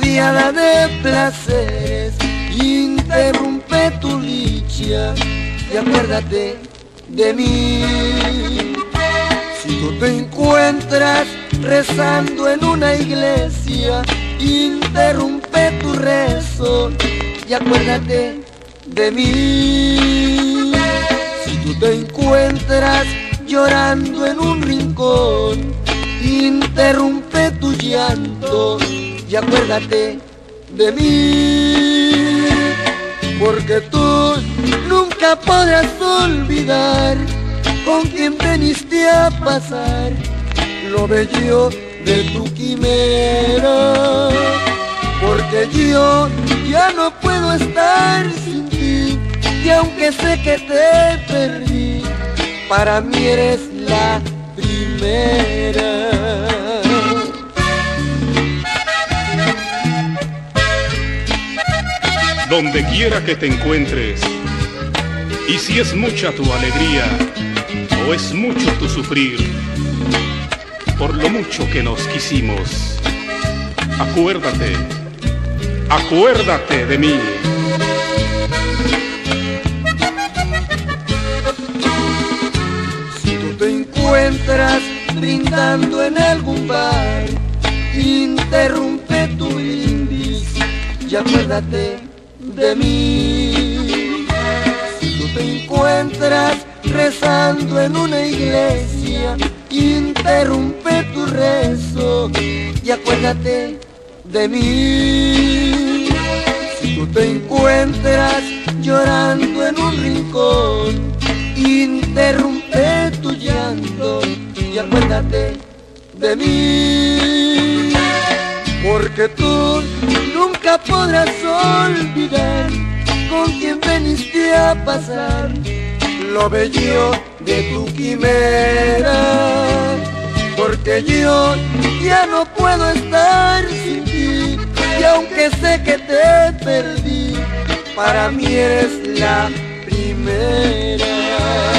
plateada de placeres, interrumpe tu dicha y acuérdate de mí. Si tú te encuentras rezando en una iglesia, interrumpe tu rezo y acuérdate de mí. Si tú te encuentras llorando en un rincón, interrumpe tu llanto y acuérdate de mí. Porque tú nunca podrás olvidar con quien viniste a pasar lo bello de tu quimera. Porque yo ya no puedo estar sin ti, y aunque sé que te perdí, para mí eres la primera. Donde quiera que te encuentres, y si es mucha tu alegría o es mucho tu sufrir, por lo mucho que nos quisimos, acuérdate, acuérdate de mí. Si tú te encuentras brindando en algún bar, interrumpe tu brindis y acuérdate de mí. Si tú te encuentras rezando en una iglesia, interrumpe tu rezo y acuérdate de mí. Si tú te encuentras llorando en un rincón, interrumpe tu llanto y acuérdate de mí. Porque tú nunca podrás olvidar con quien viniste a pasar lo bello de tu quimera. Porque yo ya no puedo estar sin ti, y aunque sé que te perdí, para mí eres la primera.